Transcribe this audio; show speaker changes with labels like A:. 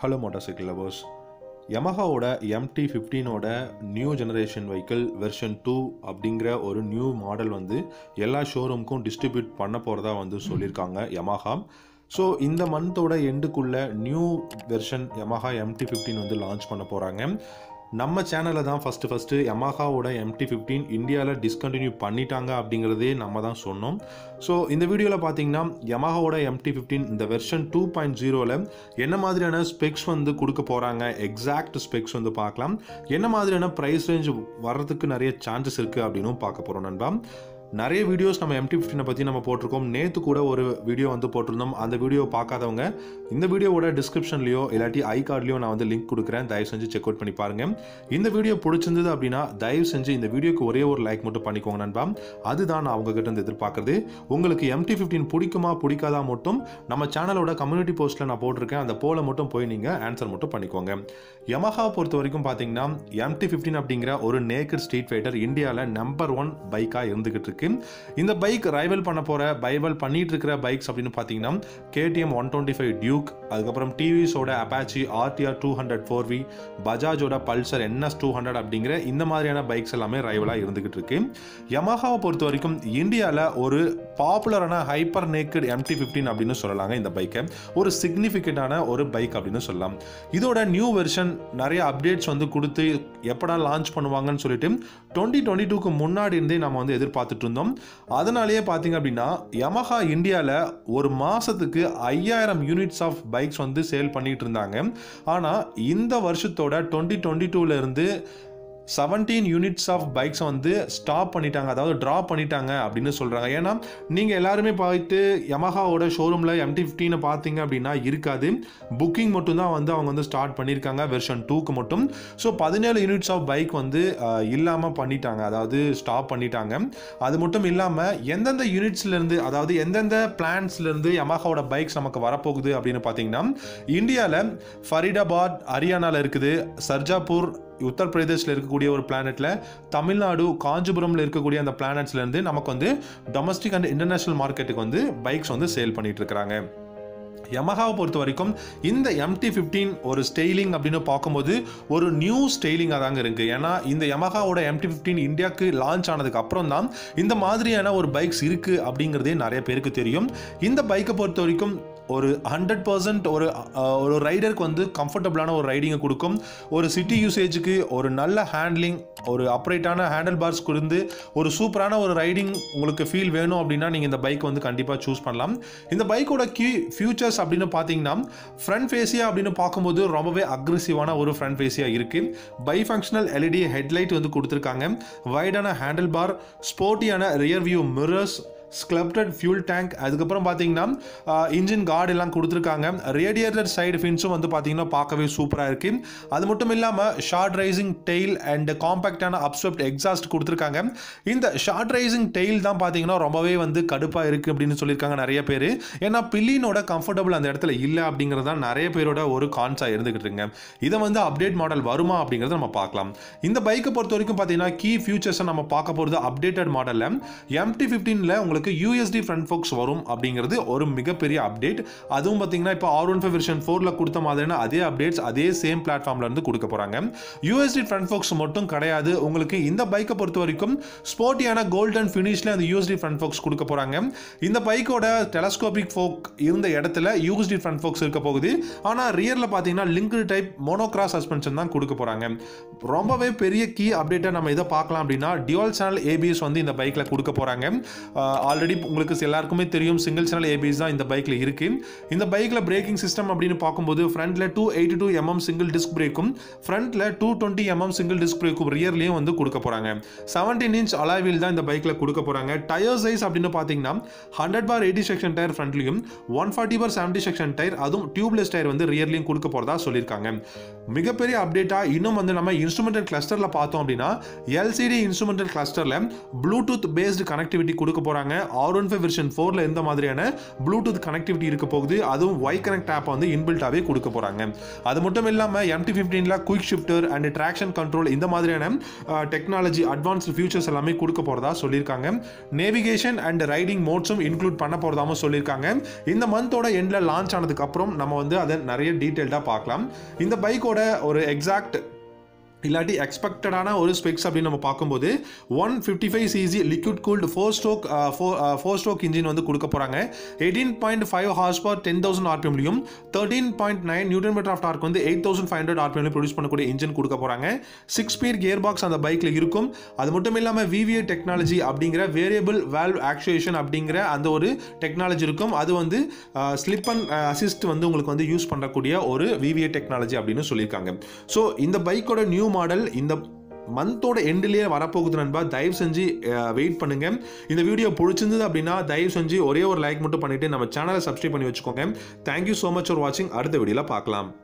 A: Hello motorcycle lovers. Yamaha oda MT-15 oda new generation vehicle version 2 அப்படிங்கற ஒரு new model வந்து எல்லா ஷோரூம்க்கும் distribute பண்ண போறதா வந்து சொல்லிருக்காங்க Yamaha. So இந்த மந்தோட எண்டுக்குள்ள நியூ வெர்ஷன் Yamaha MT-15 வந்து லான்ச் பண்ண போறாங்க. நம்ம சேனல்ல தான் ஃபர்ஸ்ட் Yamaha ஓட MT-15 இந்தியால டிஸ்கண்டினியூ பண்ணிட்டாங்க அப்படிங்கறதே நம்ம தான் சொன்னோம். சோ இந்த வீடியோல பாத்தீங்கன்னா Yamaha ஓட MT-15 இந்த வெர்ஷன் 2.0ல என்ன மாதிரியான ஸ்பெக்ஸ் வந்து கொடுக்க போறாங்க, எக்ஸாக்ட் ஸ்பெக்ஸ் வந்து பார்க்கலாம். என்ன மாதிரியான பிரைஸ் ரேஞ்ச் வரதுக்கு நிறைய சான்சஸ் இருக்கு அப்படினு பார்க்க போறோம் நண்பா. நிறைய வீடியோஸ் நம்ம MT-15 பத்தி நம்ம போட்டுருக்கோம். நேத்து கூட ஒரு வீடியோ வந்து போட்டுருந்தோம். அந்த வீடியோ பார்க்காதவங்க இந்த வீடியோவோட டிஸ்கிரிப்ஷன்லயோ இல்லாட்டி ஐ கார்ட்லயோ நான் வந்து லிங்க் கொடுக்குறேன். தயவு செஞ்சு செக் அவுட் பண்ணி பாருங்க. இந்த வீடியோ பிடிச்சிருந்தது அப்படின்னா தயவு செஞ்சு இந்த வீடியோக்கு ஒரே ஒரு லைக் மட்டும் பண்ணிக்கோங்க நண்பா. அதுதான் நான் அவங்க கிட்ட இருந்து எதிர்பார்க்கறது. உங்களுக்கு MT-15 பிடிக்குமா பிடிக்காதா மட்டும் நம்ம சேனலோட கம்யூனிட்டி போஸ்ட்ல நான் போட்டிருக்கேன். அந்த போல மட்டும் போய் நீங்க ஆன்சர் மட்டும் பண்ணிக்கோங்க. Yamaha பொறுத்த வரைக்கும் பாத்தீங்கன்னா MT-15 அப்படிங்கிற ஒரு நேக்கட் ஸ்ட்ரீட் ஃபைட்டர் இந்தியால நம்பர் 1 பைக்கா இருந்துகிட்டு இருக்கு. இந்த பைக் ரைவல் பண்ணிட்டு இருக்கிற பைக்ஸ் அப்படின்னு பாத்தீங்கன்னா KTM 125 Duke, அதுக்கப்புறம் TVS ஓட Apache RTR 200 4V, Bajaj ஓட Pulsar NS 200 அப்படிங்கிற இந்த மாதிரியான பைக்ஸ் எல்லாமே ரைவலா இருந்துகிட்டு இருக்கு. Yamaha பொறுத்த வரைக்கும் இந்தியால ஒரு பாப்புலரான ஹைப்பர் நேக்கட் MT-15 அப்படின்னு சொல்லலாங்க. இந்த பைக்கை ஒரு சிக்னிஃபிகண்டான ஒரு பைக் அப்படின்னு சொல்லலாம். இதோட நியூ வெர்ஷன் நிறைய அப்டேட்ஸ் வந்து கொடுத்து எப்படா லான்ச் பண்ணுவாங்கன்னு சொல்லிட்டு 2022க்கு முன்னாடி இருந்தே நம்ம வந்து எதிர்பார்த்துட்டு இருந்தோம். அதனாலேயே பாத்தீங்க அப்படின்னா Yamaha இந்தியால ஒரு மாசத்துக்கு 5000 யூனிட்ஸ் ஆஃப் பைக்ஸ் வந்து சேல் பண்ணிட்டு இருந்தாங்க. ஆனா இந்த வருஷத்தோட 2022ல இருந்து 17 யூனிட்ஸ் ஆஃப் பைக்ஸ் வந்து ஸ்டாப் பண்ணிட்டாங்க, அதாவது ட்ராப் பண்ணிட்டாங்க அப்படின்னு சொல்றாங்க. ஏன்னா நீங்க எல்லாருமே போயிட்டு Yamahaவோட ஷோரூம்ல MT-15 பார்த்தீங்க அப்படின்னா இருக்காது. புக்கிங் மட்டும் தான் வந்து அவங்க வந்து ஸ்டார்ட் பண்ணியிருக்காங்க வெர்ஷன் 2க்கு மட்டும். ஸோ 17 யூனிட்ஸ் ஆஃப் பைக் வந்து இல்லாம பண்ணிட்டாங்க, அதாவது ஸ்டாப் பண்ணிட்டாங்க. அது மட்டும் இல்லாம எந்தெந்த யூனிட்ஸ்ல இருந்து, அதாவது எந்தெந்த பிளான்ஸ்ல இருந்து Yamahaவோட பைக்ஸ் நமக்கு வரப்போகுது அப்படின்னு பார்த்தீங்கன்னா இந்தியால ஃபரிதாபாத் ஹரியானால இருக்குது, சர்ஜாப்பூர் உத்தரப்பிரதேசில் இருக்கக்கூடிய ஒரு பிளானட்ல, தமிழ்நாடு காஞ்சிபுரம்ல இருக்கக்கூடிய அந்த பிளானட்ஸ்ல இருந்து நமக்கு வந்து டொமஸ்டிக் அண்ட் இன்டர்நேஷனல் மார்க்கெட்டுக்கு வந்து பைக்ஸ் வந்து சேல் பண்ணிட்டு இருக்காங்க. Yamahaவை பொறுத்த வரைக்கும் இந்த MT-15 ஒரு ஸ்டைலிங் அப்படின்னு பார்க்கும்போது ஒரு நியூ ஸ்டைலிங் அதாங்க இருக்கு. ஏன்னா இந்த Yamahaவோட MT-15 இந்தியாவுக்கு லான்ச் ஆனதுக்கு அப்புறம் தான் இந்த மாதிரியான ஒரு பைக்ஸ் இருக்கு அப்படிங்கிறதே நிறைய பேருக்கு தெரியும். இந்த பைக்கை பொறுத்த வரைக்கும் ஒரு 100% ஒரு ரைடருக்கு வந்து கம்ஃபர்டபுளான ஒரு ரைடிங்கை கொடுக்கும். ஒரு சிட்டி யூசேஜுக்கு ஒரு நல்ல ஹேண்ட்லிங், ஒரு அப்ரைட்டான ஹேண்டில் பார்ஸ் கொடுத்து ஒரு சூப்பரான ஒரு ரைடிங் உங்களுக்கு ஃபீல் வேணும் அப்படின்னா நீங்கள் இந்த பைக் வந்து கண்டிப்பாக சூஸ் பண்ணலாம். இந்த பைக்கோட ஃபியூச்சர்ஸ் அப்படின்னு பார்த்தீங்கன்னா ஃப்ரண்ட் ஃபேஸியா அப்படின்னு பார்க்கும்போது ரொம்பவே அக்ரெசிவான ஒரு ஃப்ரண்ட் ஃபேஸியா இருக்கு. பை ஃபங்க்ஷனல் LED ஹெட்லைட் வந்து கொடுத்துருக்காங்க. வைடான ஹேண்டில் பார், ஸ்போர்ட்டியான rear view mirrors, sculpted fuel tank, அதுக்கப்புறம் பார்த்தீங்கன்னா இன்ஜின் கார்டு எல்லாம் கொடுத்துருக்காங்க. ரேடியேட்டர் சைடு ஃபின்ஸும் வந்து பார்த்தீங்கன்னா பார்க்கவே சூப்பராக இருக்கு. அது மட்டும் இல்லாமல் ஷார்ட் ரைசிங் டெயில் அண்ட் காம்பேக்டான அப்ஸ்வெப்ட் எக்ஸாஸ்ட் கொடுத்துருக்காங்க. இந்த ஷார்ட் ரைசிங் டெயில் தான் பார்த்தீங்கன்னா ரொம்பவே வந்து கடுப்பாக இருக்கு அப்படின்னு சொல்லியிருக்காங்க நிறைய பேர். ஏன்னா பில்லினோட கம்ஃபர்டபுள் அந்த இடத்துல இல்லை அப்படிங்கிறது தான் நிறைய பேரோட ஒரு கான்ஸாக இருந்துகிட்டு இருக்குங்க. இதை வந்து அப்டேட் மாடல் வருமா அப்படிங்கிறத நம்ம பார்க்கலாம். இந்த பைக்கை பொறுத்த வரைக்கும் பார்த்தீங்கன்னா கீ ஃபியூச்சர்ஸை நம்ம பார்க்க போகிறது அப்டேட்டட் மாடலில் MT-15ல உங்களுக்கு USD front forks வரும் அப்படிங்கிறது ஒரு மிகப்பெரிய அப்டேட். அதுவும் பார்த்தீங்கன்னா இப்போ R15 வெர்ஷன் 4ல கொடுத்த மாதிரியான அதே அப்டேட்ஸ் அதே சேம் பிளாட்ஃபார்ம்ல இருந்து கொடுக்க போறாங்க. USD front forks மட்டும் கிடையாது, உங்களுக்கு இந்த பைக்கை பொறுத்த வரைக்கும் ஸ்போர்ட்டியான கோல்டன் ஃபினிஷ்ல அந்த USD front forks கொடுக்க போறாங்க. இந்த பைக்கோட டெலஸ்கோபிக் ஃபோக் இருந்த இடத்துல USD front forks இருக்க போகுது. ஆனா ரியர்ல பார்த்தீங்கன்னா லிங்க்டு டைப் மோனோகிராஸ் சஸ்பென்ஷன் தான் கொடுக்க போறாங்க. ரொம்பவே பெரிய கீ அப்டேட்டை நம்ம இதை பார்க்கலாம் அப்படின்னா டியூவல் சேனல் ABS வந்து இந்த பைக்ல கொடுக்க போறாங்க. ஆல்ரெடி உங்களுக்கு எல்லாருக்குமே தெரியும் சிங்கிள் சேனல் ABS தான் இந்த பைக்ல இருக்கு. இந்த பைக்ல பிரேக்கிங் சிஸ்டம் அப்படின்னு பார்க்கும்போது ஃப்ரண்ட்ல 282 mm சிங்கிள் டிஸ்க் பிரேக்கும், ஃப்ரண்ட்ல 220 mm சிங்கிள் டிஸ்க் பிரேக்கும் ரியர்லயும் வந்து கொடுக்க போறாங்க. 17 inch அலாய் வீல் தான் இந்த பைக்ல கொடுக்க போறாங்க. டயர் சைஸ் அப்படின்னு பாத்தீங்கன்னா 100/80 செக்ஷன் டயர் ஃப்ரண்ட்லயும் 140/70 செக்ஷன் டயர், அதுவும் டியூப்லெஸ் டயர் வந்து ரியர்லயும் கொடுக்க போறதா சொல்லியிருக்காங்க. மிகப்பெரிய அப்டேட்டா இன்னும் வந்து நம்ம இன்ஸ்ட்ருமெண்டல் கிளஸ்டர்ல பார்த்தோம் அப்படின்னா LCD இன்ஸ்ட்ருமெண்டல் கிளஸ்டர்ல ப்ளூடூத் பேஸ்டு கனெக்டிவிட்டி கொடுக்க போறாங்க. R15 வெர்ஷன் 4ல எந்த மாதிரியான ப்ளூடூத் கனெக்டிவிட்டி இருக்க போகுது, அதுவும் Y கனெக்ட் ஆப் வந்து இன்பில்ட்டாவே கொடுக்க போறாங்க. அது மட்டும் இல்லாம MT-15ல quick shifter and traction control இந்த மாதிரியான டெக்னாலஜி அட்வான்ஸ்டு ஃபியூச்சர்ஸ் எல்லாமே கொடுக்க போறதா சொல்லியிருக்காங்க. நேவிகேஷன் அண்ட் ரைடிங் மோட்ஸும் இன்க்ளூட் பண்ண போறதாவும் சொல்லியிருக்காங்க. இந்த மந்தோட எண்ட்ல லான்ச் ஆனதுக்கு அப்புறம் நம்ம வந்து அதை நிறைய டீடைல்டா பார்க்கலாம். இந்த பைக்கோட ஒரு எக்ஸாக்ட் இல்லாட்டி எக்ஸ்பெக்டடான ஒரு ஸ்பெக்ஸ் அப்படின்னு நம்ம பார்க்கும்போது 155cc liquid cooled 4 stroke engine வந்து கொடுக்க போகிறாங்க. 18.5 ஹார்ஸ் பவர் 10,000 ஆர்பிஎம்லையும் 13.9 நியூட்டன் மீட்டர் ஆஃப் டார்க் வந்து 8,500 ஆர்பிஎம்லையும் ப்ரொடியூஸ் பண்ணக்கூடிய இன்ஜின் கொடுக்க போகிறாங்க. 6 ஸ்பீட் கியர் பாக்ஸ் அந்த பைக்கில் இருக்கும். அது மட்டும் இல்லாமல் VVA டெக்னாலஜி அப்படிங்கிற வேரியபிள் வால்வ் ஆக்சுவேஷன் அப்படிங்கிற அந்த ஒரு டெக்னாலஜி இருக்கும். அது வந்து ஸ்லிப் அண்ட் அசிஸ்ட் வந்து உங்களுக்கு வந்து யூஸ் பண்ணக்கூடிய ஒரு VVA டெக்னாலஜி அப்படின்னு சொல்லியிருக்காங்க. ஸோ இந்த பைக்கோட நியூ மாடல் இந்த மந்தோட எண்ட்லயே வரப்போகுது நண்பா. தயவு செஞ்சு வெயிட் பண்ணுங்க. இந்த வீடியோ பிடிச்சிருந்தது அப்படின்னா தயவு செஞ்சு ஒரே ஒரு லைக் மட்டும் பண்ணிட்டு நம்ம சேனலை சப்ஸ்கிரைப் பண்ணி வச்சுக்கோங்க. தேங்க்யூ ஸோ மச் ஃபார் வாட்சிங். அடுத்த வீடியோல பார்க்கலாம்.